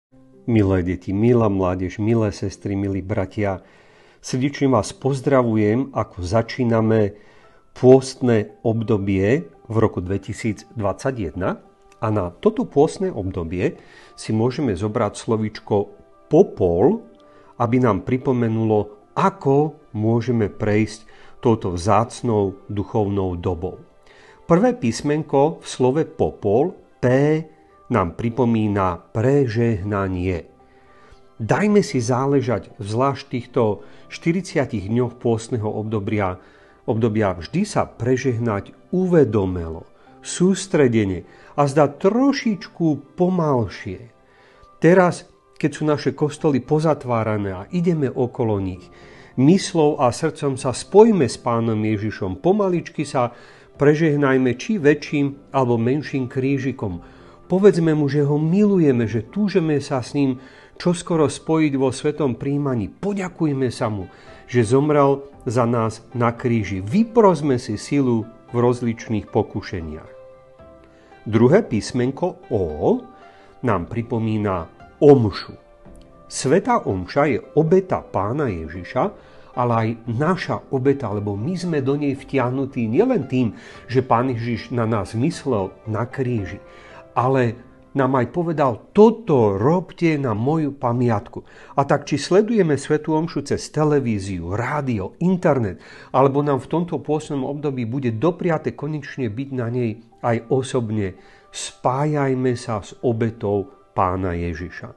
Milé deti, milá mládež, milé sestry, milí bratia, srdečne vás pozdravujem, ako začíname pôstne obdobie v roku 2021 a na toto pôstne obdobie si môžeme zobrať slovíčko popol, aby nám pripomenulo, ako môžeme prejsť touto vzácnou duchovnou dobou. Prvé písmenko v slove popol, P, nám pripomína prežehnanie. Dajme si záležať zvlášť týchto 40 dňoch pôstneho obdobia vždy sa prežehnať uvedomelo, sústredene a zdá trošičku pomalšie. Teraz, keď sú naše kostoly pozatvárané a ideme okolo nich, myslou a srdcom sa spojme s Pánom Ježišom, pomaličky sa prežehnajme či väčším alebo menším krížikom. Povedzme mu, že ho milujeme, že túžeme sa s ním čoskoro spojiť vo svetom príjmaní. Poďakujme sa mu, že zomrel za nás na kríži. Vyprosme si silu v rozličných pokušeniach. Druhé písmenko O nám pripomína omšu. Svätá omša je obeta Pána Ježiša, ale aj naša obeta, lebo my sme do nej vtiahnutí nielen tým, že Pán Ježiš na nás myslel na kríži, ale nám aj povedal, toto robte na moju pamiatku. A tak, či sledujeme svätú omšu cez televíziu, rádio, internet, alebo nám v tomto pôstnom období bude dopriate konečne byť na nej aj osobne, spájajme sa s obetou Pána Ježiša.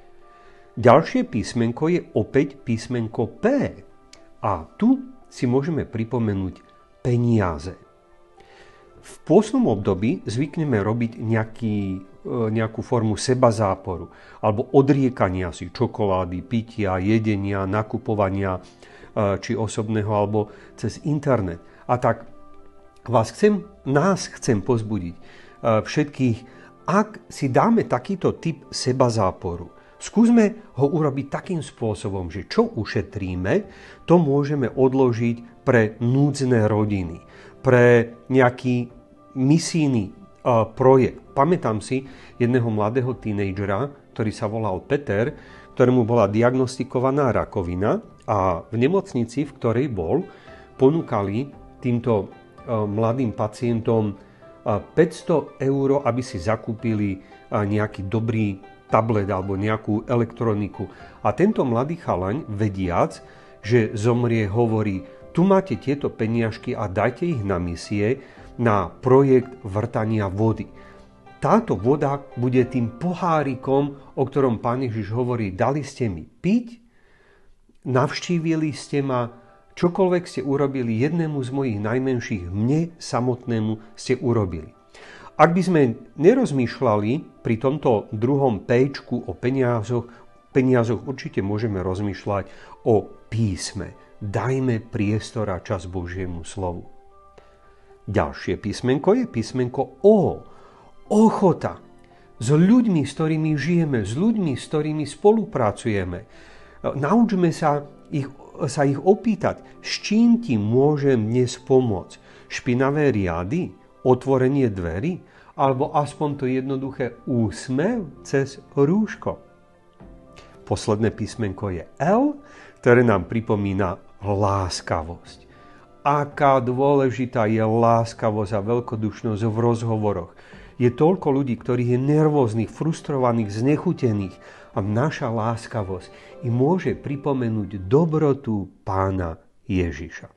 Ďalšie písmenko je opäť písmenko P. A tu si môžeme pripomenúť peniaze. V pôstnom období zvykneme robiť nejakú formu sebazáporu alebo odriekania si čokolády, pitia, jedenia, nakupovania či osobného alebo cez internet. A tak nás chcem pozbudiť všetkých, ak si dáme takýto typ sebazáporu, skúsme ho urobiť takým spôsobom, že čo ušetríme, to môžeme odložiť pre núdzne rodiny, pre nejaký misijný projekt. Pamätám si jedného mladého tínejdžera, ktorý sa volal Peter, ktorému bola diagnostikovaná rakovina a v nemocnici, v ktorej bol, ponúkali týmto mladým pacientom 500 eur, aby si zakúpili nejaký dobrý tablet alebo nejakú elektroniku. A tento mladý chalaň, vediac, že zomrie, hovorí, tu máte tieto peniažky a dajte ich na misie, na projekt vrtania vody. Táto voda bude tým pohárikom, o ktorom Pán Ježiš hovorí, dali ste mi piť, navštívili ste ma, čokoľvek ste urobili jednému z mojich najmenších, mne samotnému ste urobili. Ak by sme nerozmýšľali pri tomto druhom péčku o peniazoch určite môžeme rozmýšľať o písme. Dajme priestor a čas Božiemu slovu. Ďalšie písmenko je písmenko O. Ochota. S ľuďmi, s ktorými žijeme, s ľuďmi, s ktorými spolupracujeme. Naučme sa ich opýtať, s čím ti môžem dnes pomôcť. Špinavé riady, otvorenie dverí, alebo aspoň to jednoduché úsmev cez rúško. Posledné písmenko je L, ktoré nám pripomína láskavosť. Aká dôležitá je láskavosť a veľkodušnosť v rozhovoroch. Je toľko ľudí, ktorých je nervóznych, frustrovaných, znechutených a naša láskavosť im môže pripomenúť dobrotu Pána Ježiša.